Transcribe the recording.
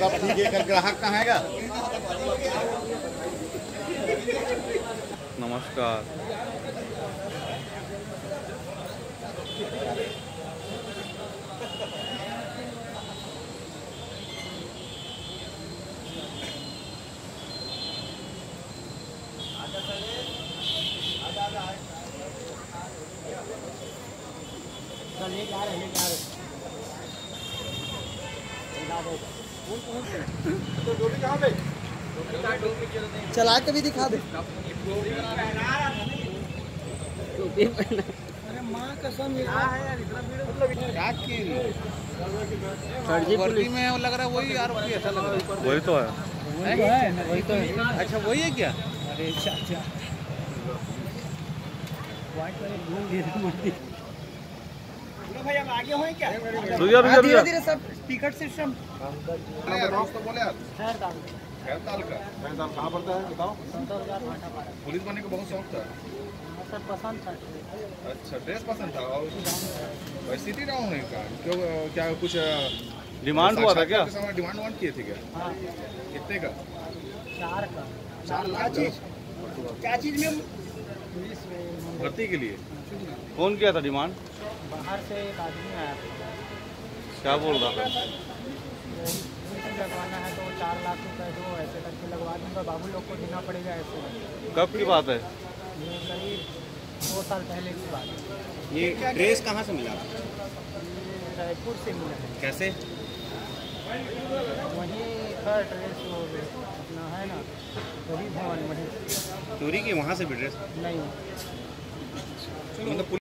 सब ठीक है। कल ग्राहक कहाँ आएगा? नमस्कार। चला के भी दिखा दे। अरे माँ कसम वर्दी में लग रहा है वही यार, वही ऐसा लग रहा है। वही तो है। वही तो है। अच्छा वही है क्या? अरे चाचा भाई हम आगे हैं क्या? धीरे धीरे सब टिकट सिस्टम बोले आप खैरताल का कहाँ पड़ता है बताओ? पुलिस बनने का बहुत शौक था सर, पसंद था। अच्छा ड्रेस पसंद था। और सिटी टाउन है का क्यों, क्या कुछ डिमांड हुआ था क्या? डिमांड वांड किए थे क्या? हाँ, कितने का? 4 का। 4 लाख क्या चीज में? भर्ती के लिए कौन किया था डिमांड? बाहर से एक आदमी आया था। क्या बोल रहा था? लगवाना है तो 4 लाख रुपए दो, ऐसे करके लगवा दूंगा। बाबू लोग को देना पड़ेगा ऐसे। कब की बात है? ये करीब 2 साल पहले की बात है। ये ड्रेस कहाँ से मिला? ये रायपुर से मिला है। कैसे? वहीं का ड्रेस वो अपना है ना, गरीब भवन वहीं। चोरी की वहाँ से भी ड्रेस नहीं मतलब